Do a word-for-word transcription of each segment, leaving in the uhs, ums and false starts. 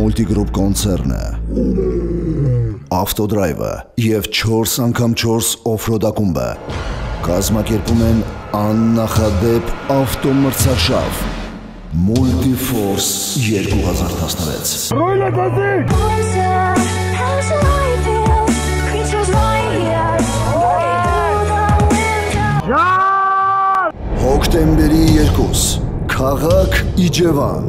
Multigroup կոնցերնը, Ավտոդրայվը և չորս անգամ չորս օֆրոդ ակումբը կազմակերպում են աննախադեպ ավտոմրցարշավ Multiforce երկու հազար տասնվեց։ Ռոյլը դասիկ! Հոկտեմբերի երկուս, քաղաք Իջևան։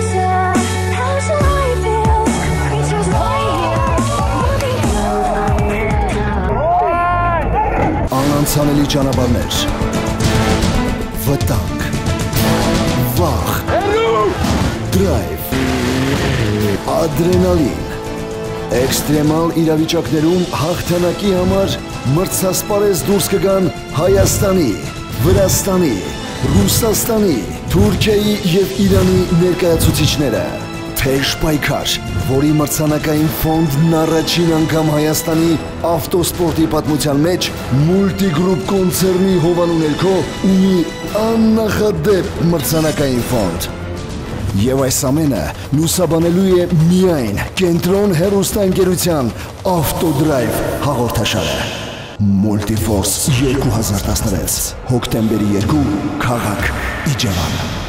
Անանցանելի ճանապարհներ, վտանգ, վախ, դրայվ, ադրենալին, էքստրեմալ իրավիճակներում հաղթանակի համար մրցասպարեզ դուրս կգան Հայաստանի, Վրաստանի, Ռուսաստանի, Թուրքիայի և Իրանի ներկայացուցիչները։ Թեժ պայքար, որի մրցանակային ֆոնդն առաջին անգամ Հայաստանի ավտոսպորտի պատմության մեջ Multigroup կոնցերնի հովանու ներքո ունի աննախադեպ մրցանակային ֆոնդ։ Եվ այս ամենը լուսաբանելու է միայն Կենտրոն հեռուստաընկերության Ավտոդրայվ հաղորդաշարը։ Multiforce երկու հազար տասնվեց, հոկտեմբերի երկու, քաղաք Իջևան։